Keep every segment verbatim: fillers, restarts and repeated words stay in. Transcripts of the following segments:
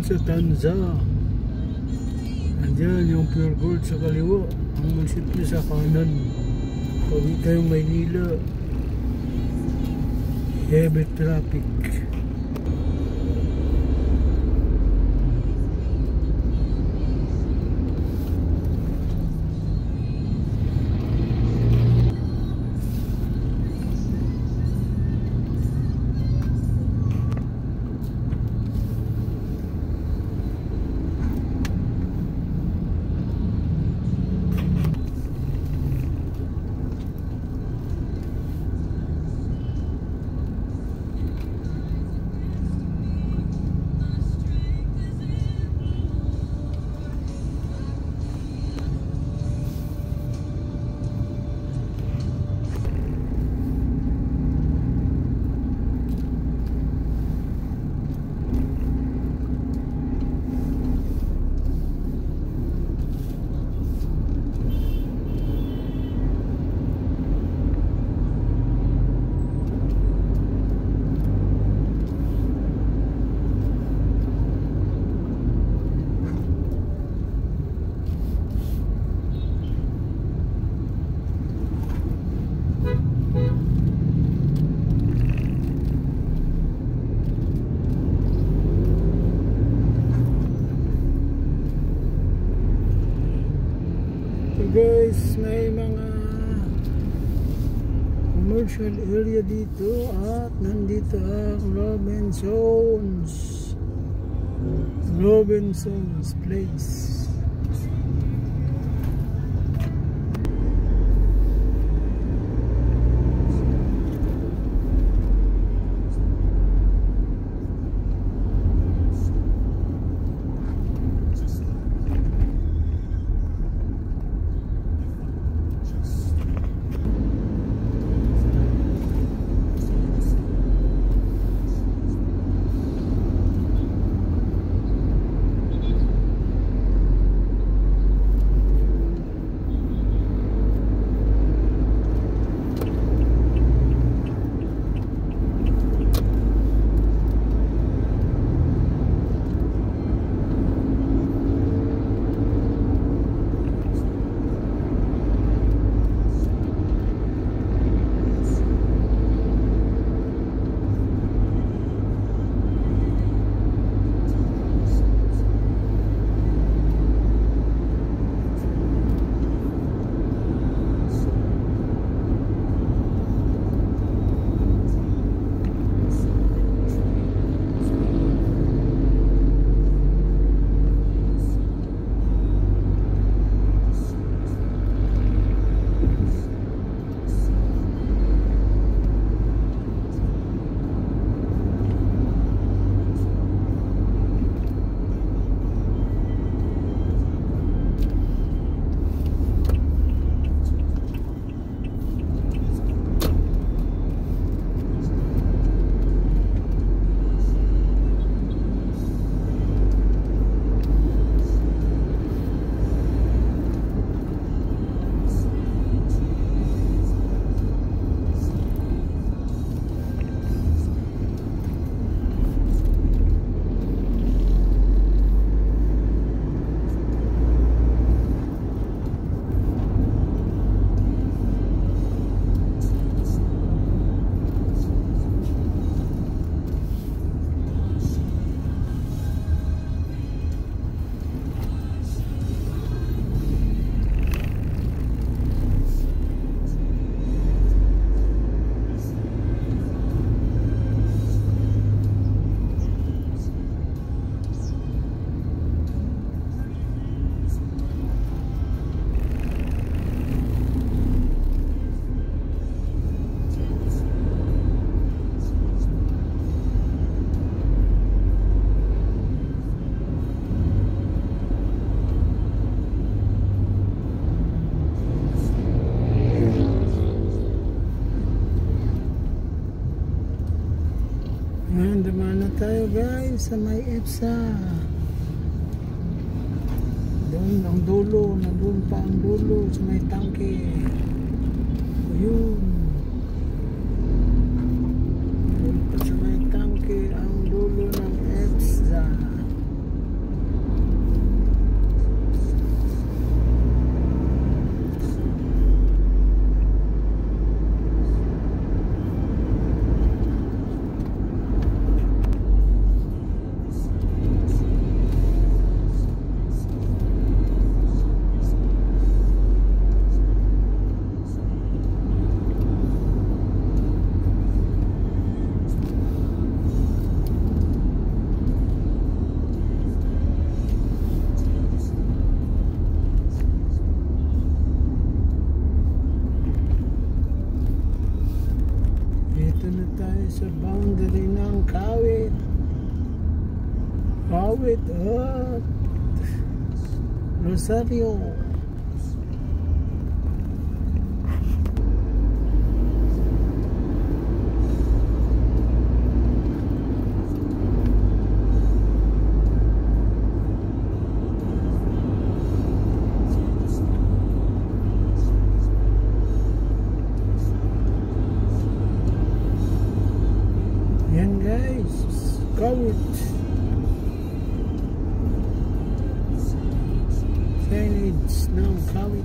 sa Tanza. Andyan yung Pure Gold sa kaliwa, ang munisipyo sa kanan. Pauwi tayong Maynila. Heavy traffic. Guys, may mga commercial area dito at nandito ang Robinsons Robinsons Place. Ngayon, dumaan na tayo guys sa may EDSA. Doon ang dulo, nandun pa ang dulo sa may tangke. Ayun. Doon pa sa may tangke ang dulo ng EDSA. sa boundary ng Kawit. Kawit at Rosario. Yan guys, Kawit. Signage ng Kawit.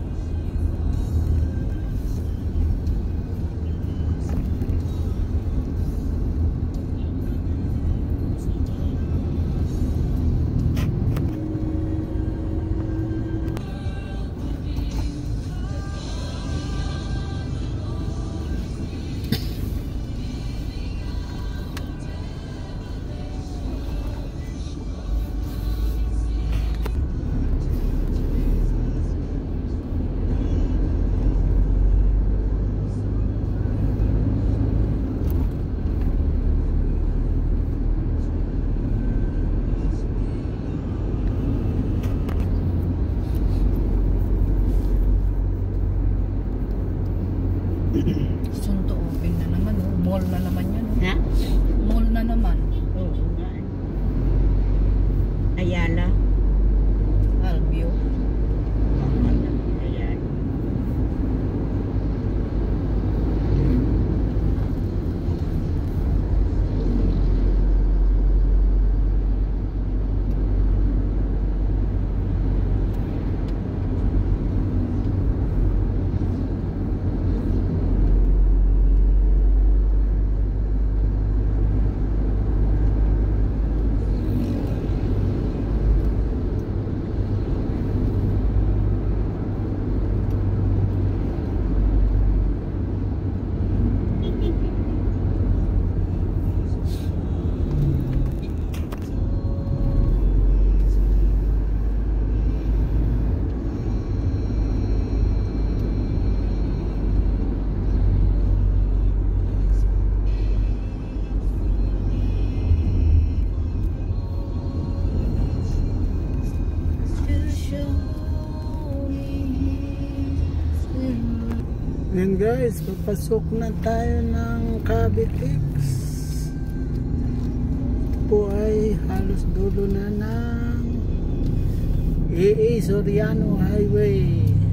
Sunto open na naman, oh. Mall na naman yan, oh. Ha? Mall na naman. Oo nga. Ayala. Albio. Ayala. Yan guys, papasok na tayo ng Cavitex. Ito po ay halos dulo na ng A A Soriano Highway.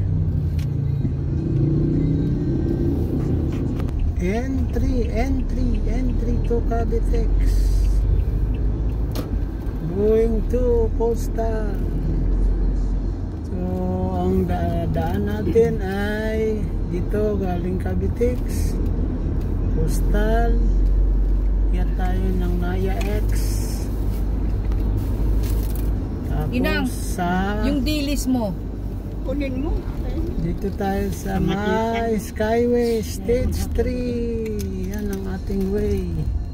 Entry, entry, entry to Cavitex. Going to Coastal. So, ang da daan natin ay dito galing Cavitex, Coastal, yan tayo ng Naya X. Tapos Inang, sa yung dilis mo. Kunin mo. dito tayo sa Kamatisan. may Skyway Stage three. Yan ang ating way.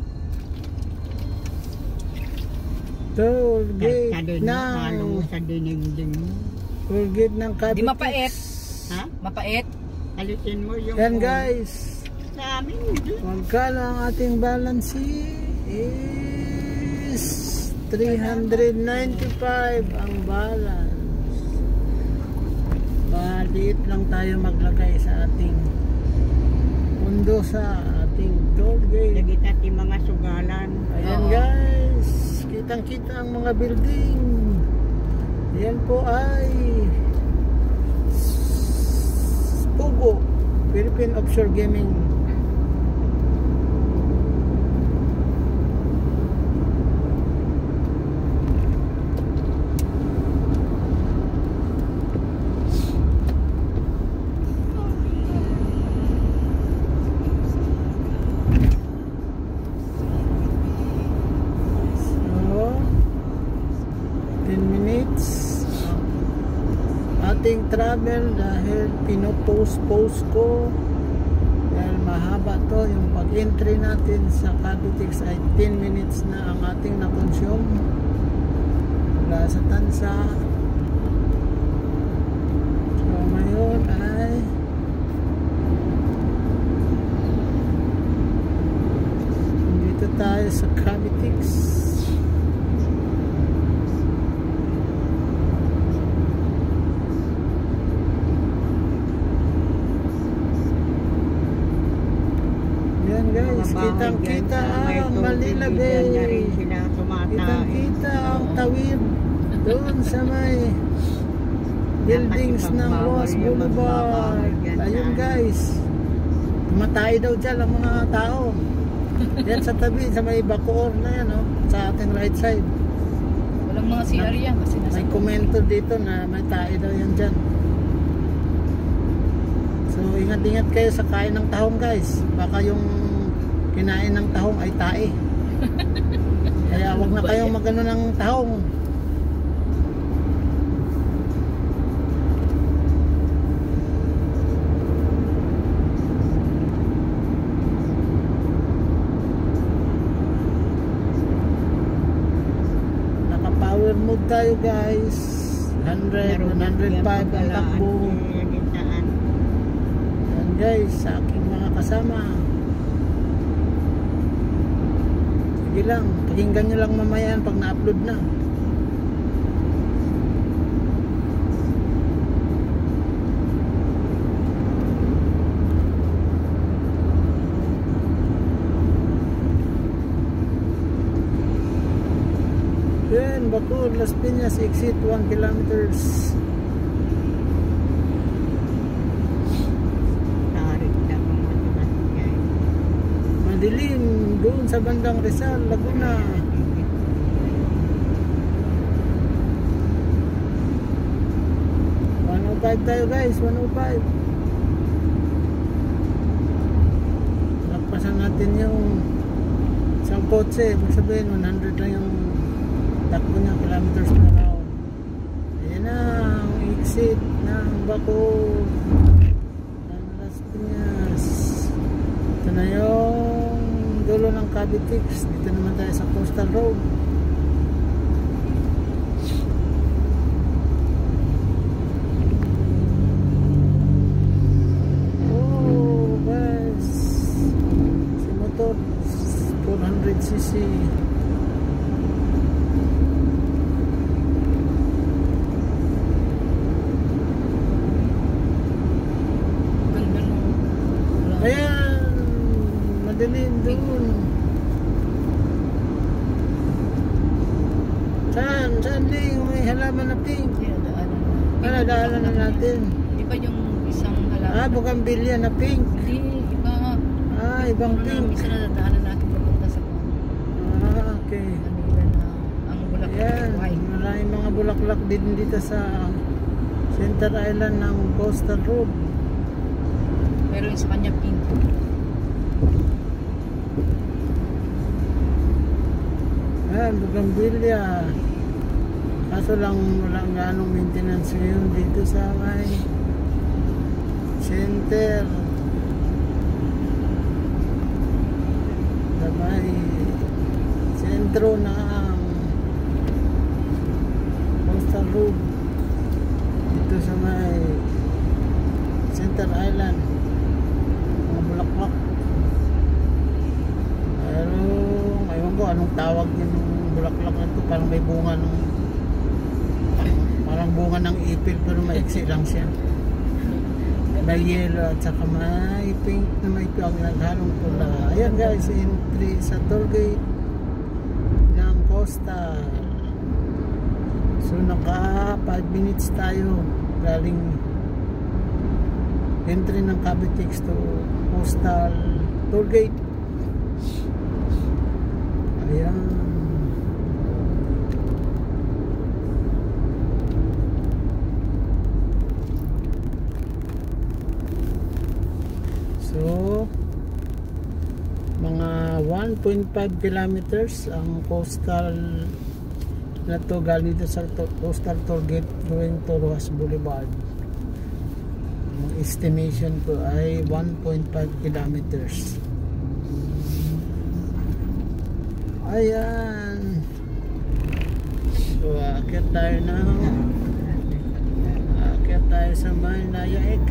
Toll gate Sa din, halo ng sa dinigding mo. toll gate ng Cavitex. Di mapait. Ha? Mapait. Alisin mo yung... Yan guys, Sa amin, hindi. magkano ang ating balance is three hundred ninety-five ang balance. Maliit lang tayo maglagay sa ating pundo sa ating toll gate. Lagi natin mga sugalan. Ayan Oo. guys, kitang kita ang mga building. Yan po ay Pugo, Philippine Offshore Gaming. So, ten minutes ating travel dahil pinopost-post ko dahil mahaba to. Yung pag-entry natin sa Cavitex ay ten minutes na ang ating na-consume mula sa Tansa. So ngayon ay guys, kitang kita ang Manila Bay. Kitang kita ang tawid doon sa may buildings ng Roas Boulevard. Ayun guys, tumatay daw dyan ang mga tao. Yan sa tabi, sa may Bacoor na yan, oh, sa ating right side. Walang mga C R yan kasi nasa May komento dito na may tae daw yan dyan. So ingat-ingat kayo sa kain ng tahong guys. Baka yung kinain ng tahong ay tae. Kaya wag na kayong magano ng tahong. Naka-power mode tayo guys. one hundred, one hundred five ang takbo. Yan guys, sa aking mga kasama. Sige lang, pakinggan nyo lang mamaya pag na-upload na. Yan, Bacoor, Las Piñas, exit one kilometers. Madilim doon sa bandang Rizal, Laguna. one oh five tayo guys, one oh five. Lakpasan natin yung isang kotse, ibig sabihin one hundred lang yung takbo niya, kilometers per hour. Ayan na ang exit ng Bacoor ng Las Piñas. Ito na yung dulo ng Cavitex. Dito naman tayo sa Coastal Road. Oh guys, si motor four hundred c c. Ayan, madilim doon. Saan? Saan din? May halaman na pink. Ano, daanan na natin. Di ba yung isang halaman? Ah, bugambilya na pink. Hindi, iba nga. Ah, ibang Ano na, pink. isa na dadaanan natin papunta sa Ah, okay. kanila na ang bulak Ayan, white. maraming mga bulaklak din dito sa Center Island ng Coastal Road. Pero yung sa kanya pink. Ayan, bugambilya. Kaso lang walang ganong maintenance ngayon dito sa may center. Sa may sentro na ang Coastal Road. Dito sa may Center Island. Mga bulaklak. Pero ngayon ko anong tawag yung bulaklak na ito, parang may bunga ng parang bunga ng ipil pero maiksi lang siya. May yellow at saka may pink na may pang naghalong pula. Ayan guys, entry sa toll gate ng Coastal. So naka five minutes tayo galing entry ng Cavitex to Coastal toll gate. Ayan. So mga one point five kilometers ang coastal na to galing dito sa to, Coastal Toll Gate going to Roas Boulevard. Ang estimation ko ay one point five kilometers. Ayan. So aakyat tayo na aakyat tayo sa Naya X.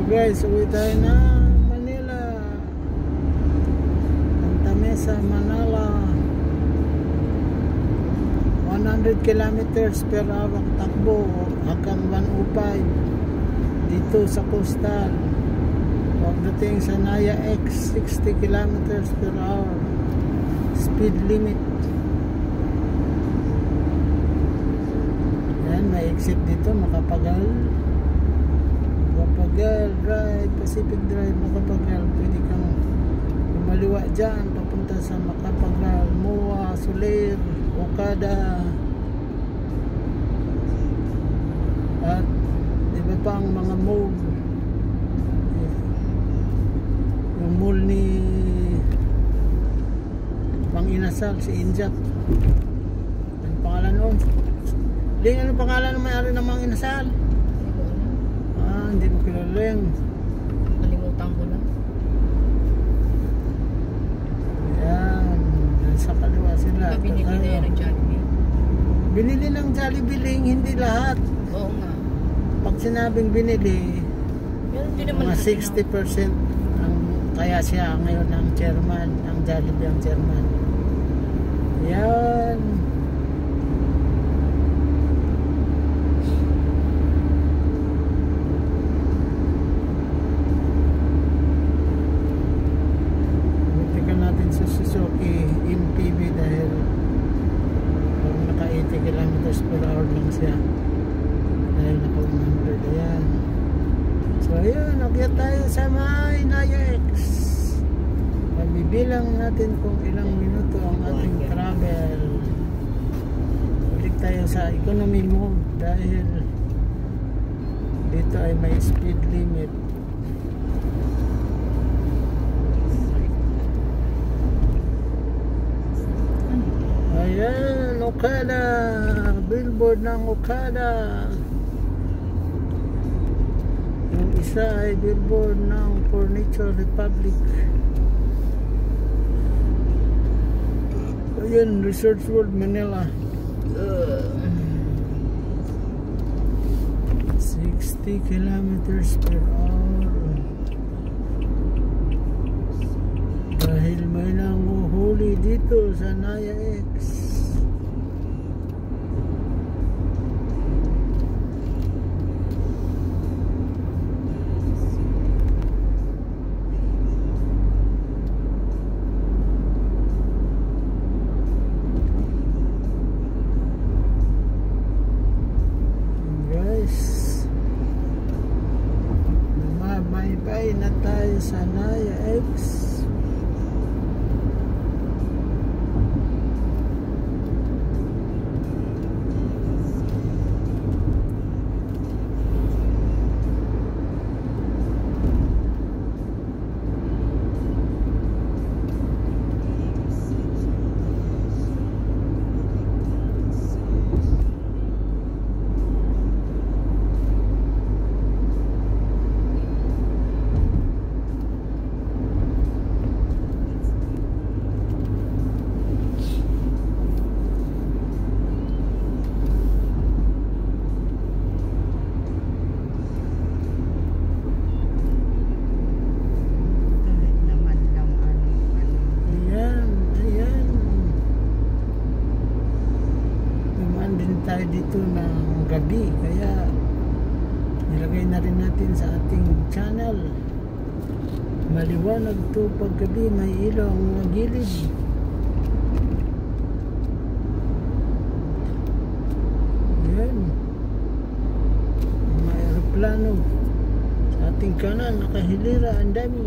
Guys, uwi tayo na Manila. Santa Mesa, Manila. one hundred kilometers per hour ang takbo hanggang one oh five dito sa coastal. Pagdating sa Naya X, sixty kilometers per hour speed limit. Yan, may exit dito, Makapagal. Makapagal Drive, Pacific Drive, Makapagal. Pwede kang lumaliwa dyan papunta sa Makapagal, Moa, Soler, Okada, at iba pang mga mall. Yung mall ni Mang Inasal, si Injap. Ano pangalan nun? Ling, ano pangalan ng may-ari ng Mang Inasal? Ah, hindi mo kilala Ling. Nalimutan ko na. Yan, sa kaliwa sila. Diba binili na yan ng Jollibee? Binili ng Jollibee Ling, hindi lahat. Oo nga. Pag sinabing binili, Pero hindi naman mga natin sixty percent ang kaya siya ngayon ang chairman, ang Jollibee ang chairman. Yan. Butikan natin sa Suzuki M P V dahil pag naka eighty kilometers per hour lang siya. Dahil naka one hundred. Ayan. So ayun, akyat tayo sa may Naya X. Bibilang natin kung ilang minuto ang ating travel. Balik tayo sa economy mode dahil dito ay may speed limit. Ayan, Okada, billboard ng Okada. Yung isa ay billboard ng Furniture Republic. Ayan, Resorts World Manila. sixty kilometers per hour. Dahil may nanguhuli dito sa Naya X. Namamaybay na tayo sa Naya X. Tayo dito ng gabi, kaya nilagay na rin natin sa ating channel. Maliwanag to pag gabi, may ilaw ang mga gilid. Yan, mga aeroplano sa ating kanan, nakahilira, ang dami.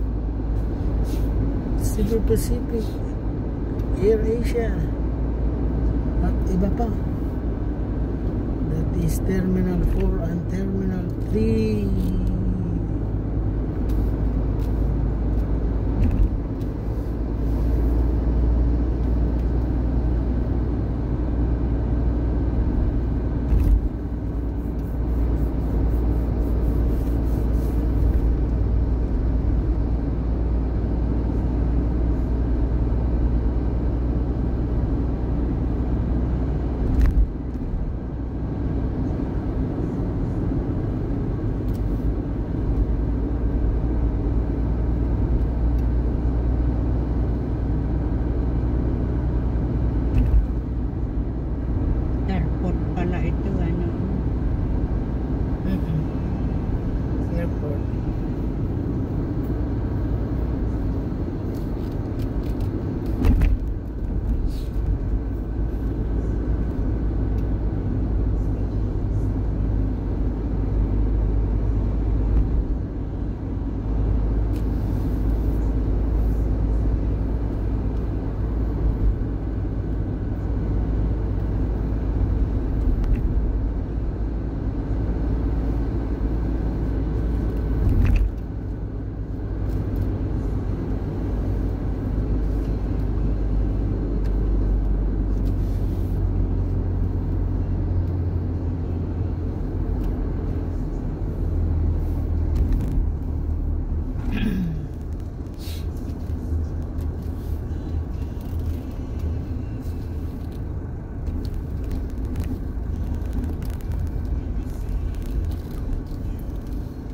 Cebu Pacific, Air Asia, at iba pa. That is Terminal four and Terminal three.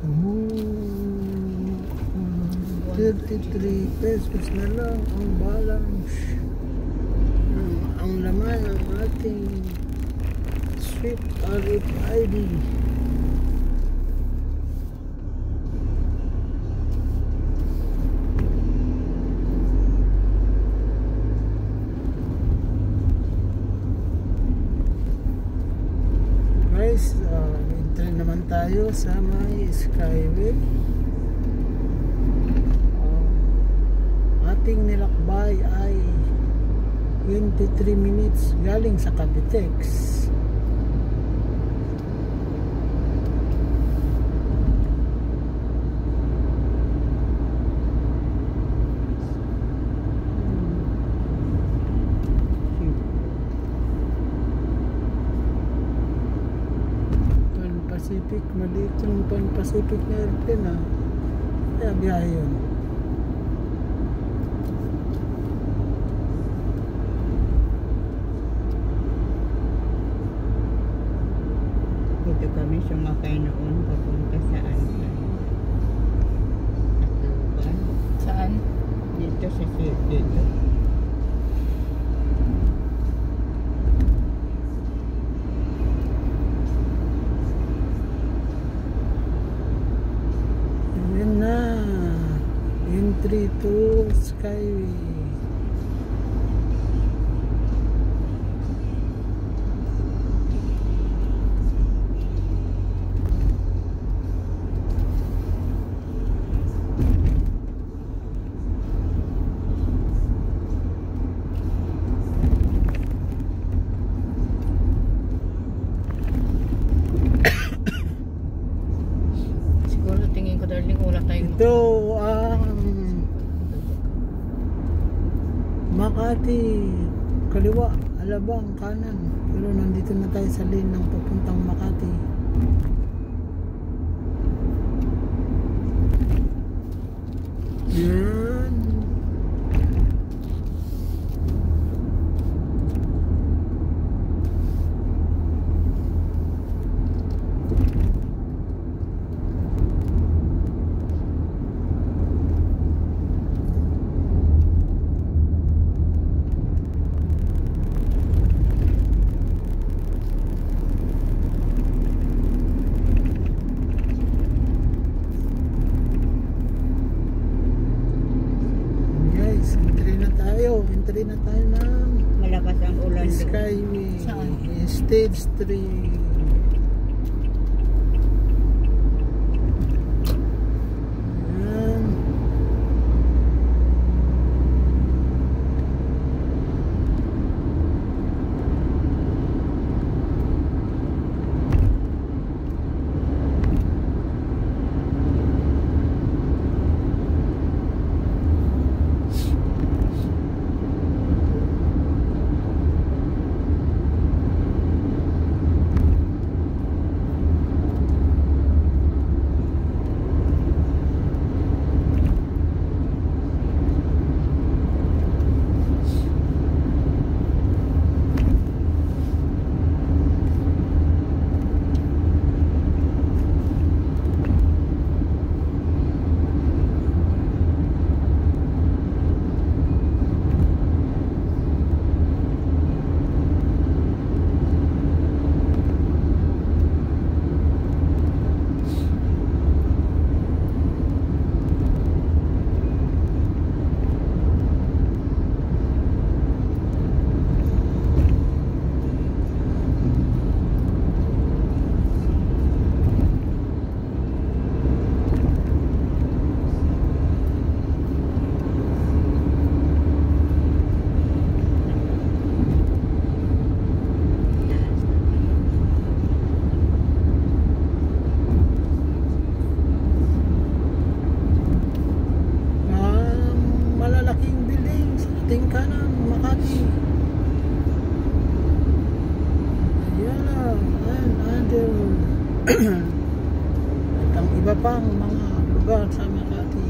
Hmm, thirty-three pesos na lang ang balance. Ang, ang laman ng ating Swift R F I D. Guys, uh, entry naman tayo sa may Skyway. Uh, ating nilakbay ay twenty-three minutes galing sa Cavitex. Pacific, maliit yung Pan Pacific na airplane, ah. Kaya biyahe yun. Dito kami sumakay noon papunta saan? Tacloban. Saan? Dito sa dito. Yun na. Entry to Skyway. Siguro tingin ko darling wala tayong Ito ang Makati kaliwa, Alabang kanan. Pero nandito na tayo sa lane ng papuntang Makati. Yan. Guys, entry na tayo. Entry na tayo ng Malakas ang ulan doon. Skyway. Saan? Stage three. Yan. Ang malalaking building sa ating kanan, Makati. Ayan na, and other. At ang iba pang mga lugar sa Makati.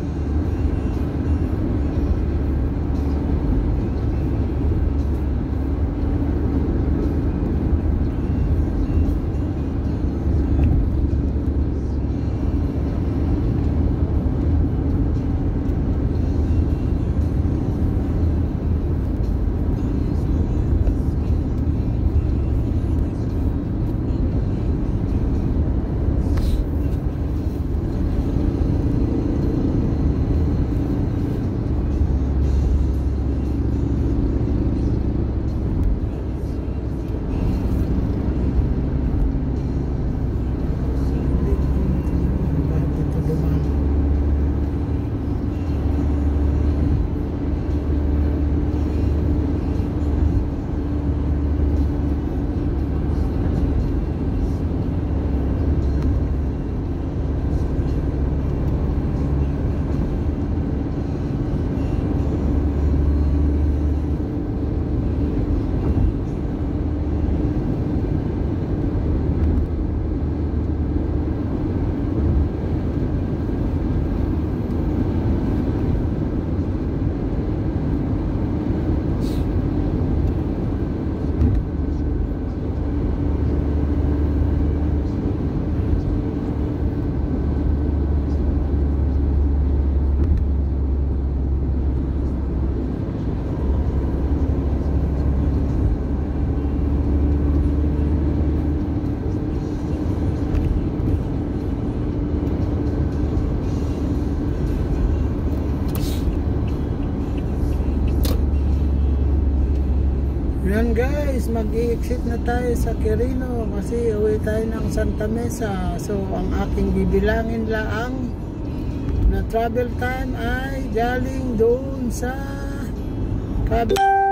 Ayan guys, mag-i-exit na tayo sa Quirino kasi uwi tayo ng Santa Mesa. So ang aking bibilangin laang na travel time ay galing doon sa Cavite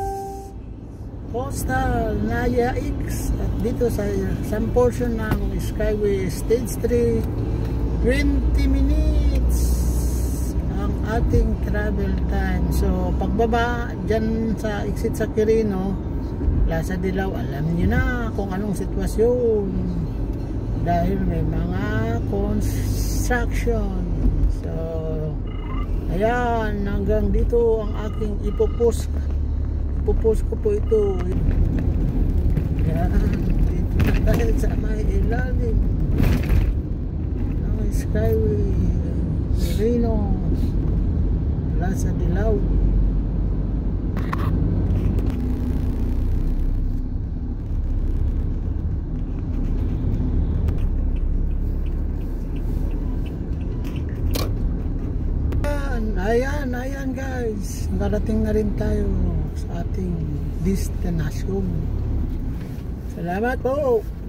Coastal Naya X at dito sa some portion ng Skyway Stage three, twenty minutes ang ating travel time. So pagbaba dyan sa exit sa Quirino, Plaza Dilaw, alam nyo na kung anong sitwasyon dahil may mga construction. So ayan, hanggang dito ang aking ipopost ipopost ko po ito. Ayan, dito na tayo sa may ilalim ng Skyway Quirino, Plaza Dilaw. Ayan, ayan guys, narating na rin tayo sa ating destination. Salamat po.